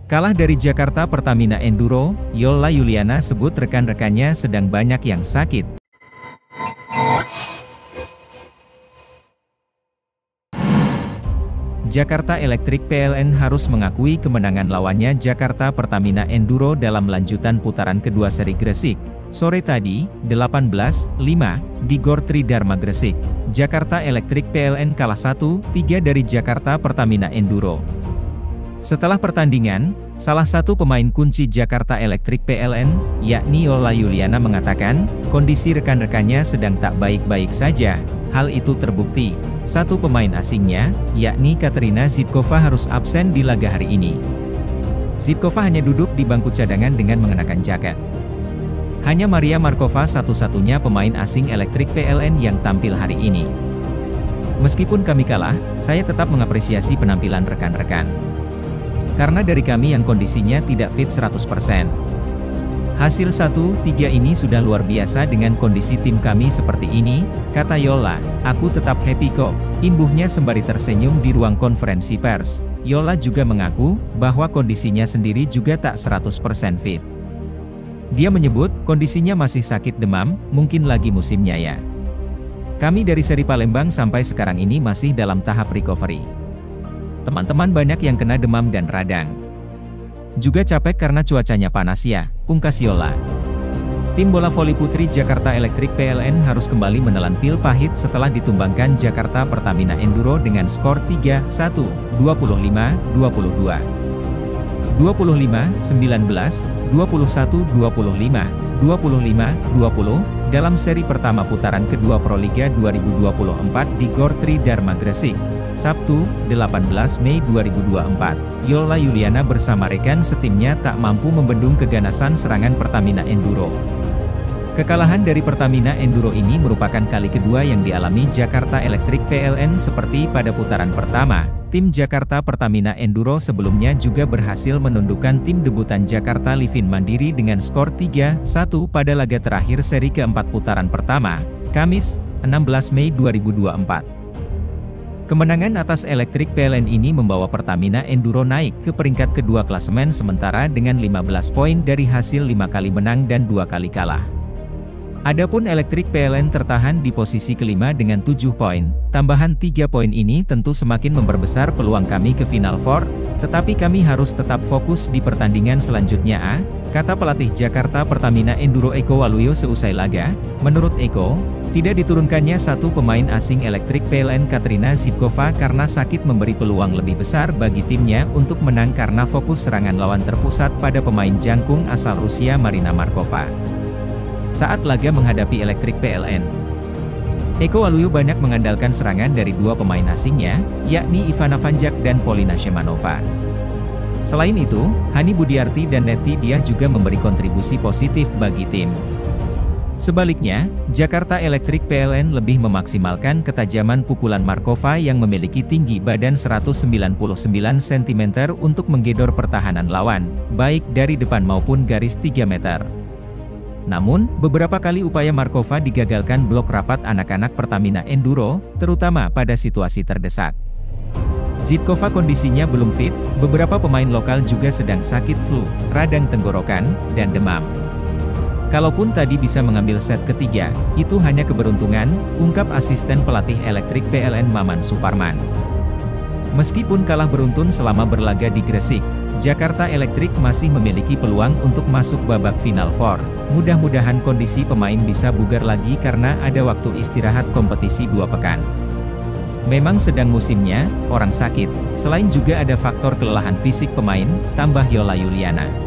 Kalah dari Jakarta Pertamina Enduro, Yola Yuliana sebut rekan-rekannya sedang banyak yang sakit. Jakarta Electric PLN harus mengakui kemenangan lawannya Jakarta Pertamina Enduro dalam lanjutan putaran kedua seri Gresik. Sore tadi, 18:05, di Gor Tridharma Gresik, Jakarta Electric PLN kalah 1-3 dari Jakarta Pertamina Enduro. Setelah pertandingan, salah satu pemain kunci Jakarta Electric PLN, yakni Yola Yuliana mengatakan, kondisi rekan-rekannya sedang tak baik-baik saja. Hal itu terbukti. Satu pemain asingnya, yakni Katerina Zitkova harus absen di laga hari ini. Zitkova hanya duduk di bangku cadangan dengan mengenakan jaket. Hanya Maria Markova satu-satunya pemain asing Electric PLN yang tampil hari ini. Meskipun kami kalah, saya tetap mengapresiasi penampilan rekan-rekan. Karena dari kami yang kondisinya tidak fit 100%. Hasil 1-3 ini sudah luar biasa dengan kondisi tim kami seperti ini, kata Yola. Aku tetap happy kok, imbuhnya sembari tersenyum di ruang konferensi pers. Yola juga mengaku, bahwa kondisinya sendiri juga tak 100% fit. Dia menyebut, kondisinya masih sakit demam, mungkin lagi musimnya ya. Kami dari seri Palembang sampai sekarang ini masih dalam tahap recovery. Teman-teman banyak yang kena demam dan radang. Juga capek karena cuacanya panas ya, pungkas Yola. Tim bola voli putri Jakarta Electric PLN harus kembali menelan pil pahit setelah ditumbangkan Jakarta Pertamina Enduro dengan skor 3-1, 25-22. 25-19, 21-25, 25-20, dalam seri pertama putaran kedua Proliga 2024 di Gor Tridharma Gresik, Sabtu, 18 Mei 2024. Yola Yuliana bersama rekan setimnya tak mampu membendung keganasan serangan Pertamina Enduro. Kekalahan dari Pertamina Enduro ini merupakan kali kedua yang dialami Jakarta Electric PLN seperti pada putaran pertama. Tim Jakarta Pertamina Enduro sebelumnya juga berhasil menundukkan tim debutan Jakarta Livin Mandiri dengan skor 3-1 pada laga terakhir seri keempat putaran pertama, Kamis, 16 Mei 2024. Kemenangan atas Electric PLN ini membawa Pertamina Enduro naik ke peringkat kedua klasemen sementara dengan 15 poin dari hasil 5 kali menang dan 2 kali kalah. Adapun Electric PLN tertahan di posisi kelima dengan 7 poin. Tambahan 3 poin ini tentu semakin memperbesar peluang kami ke Final Four, tetapi kami harus tetap fokus di pertandingan selanjutnya, kata pelatih Jakarta Pertamina Enduro Eko Waluyo seusai laga. Menurut Eko, tidak diturunkannya satu pemain asing Electric PLN Katerina Zitkova karena sakit memberi peluang lebih besar bagi timnya untuk menang karena fokus serangan lawan terpusat pada pemain jangkung asal Rusia Marina Markova. Saat laga menghadapi Electric PLN, Eko Waluyo banyak mengandalkan serangan dari dua pemain asingnya, yakni Ivana Vanjak dan Polina Shemanova. Selain itu, Hani Budiarti dan Neti Diah juga memberi kontribusi positif bagi tim. Sebaliknya, Jakarta Electric PLN lebih memaksimalkan ketajaman pukulan Markova yang memiliki tinggi badan 199 cm untuk menggedor pertahanan lawan, baik dari depan maupun garis 3 meter. Namun, beberapa kali upaya Markova digagalkan blok rapat anak-anak Pertamina Enduro, terutama pada situasi terdesak. Zitkova kondisinya belum fit, beberapa pemain lokal juga sedang sakit flu, radang tenggorokan, dan demam. Kalaupun tadi bisa mengambil set ketiga, itu hanya keberuntungan, ungkap asisten pelatih Electric PLN Maman Suparman. Meskipun kalah beruntun selama berlaga di Gresik, Jakarta Electric masih memiliki peluang untuk masuk babak Final Four. Mudah-mudahan kondisi pemain bisa bugar lagi karena ada waktu istirahat kompetisi 2 pekan. Memang sedang musimnya, orang sakit, selain juga ada faktor kelelahan fisik pemain, tambah Yola Yuliana.